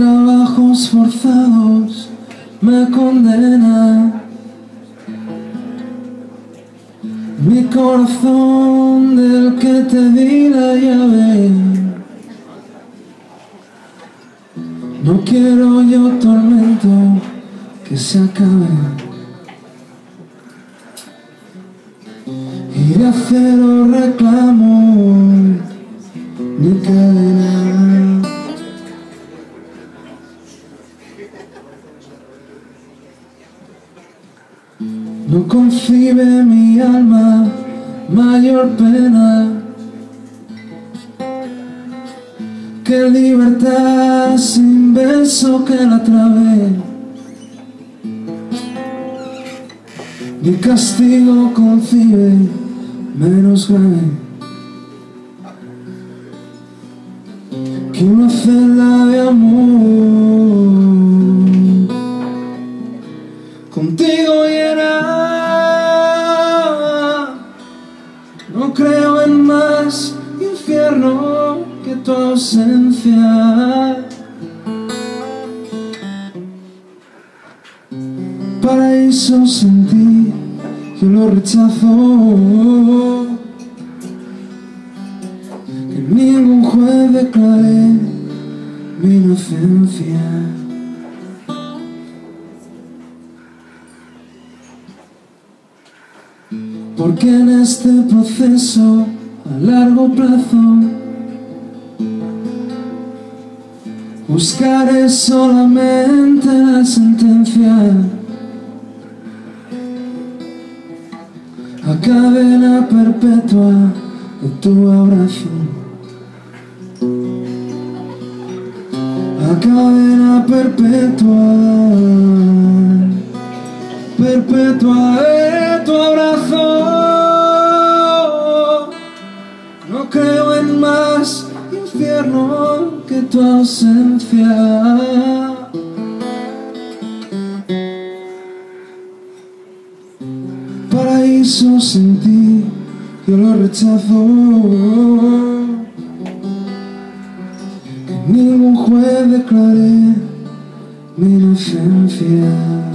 trabajos forzados me condena. Mi corazón del que te di la llave. No quiero yo tormento que se acabe. Iré a cero reclamo ni cadena. No concibe mi alma mayor pena que libertad sin beso que la trabe. Mi castigo concibe menos grave que una celda de amor contigo llena. No creo en más infierno que tu ausencia. Paraíso sin ti, yo lo rechazo. Que ningún juez declare mi inocencia. Porque en este proceso a largo plazo buscaré solamente la sentencia a cadena perpetua de tu abrazo, a cadena perpetua, perpetua de tu abrazo. No creo en más infierno que tu ausencia. Paraíso sin ti, yo lo rechazo. Que ningún juez declare mi inocencia.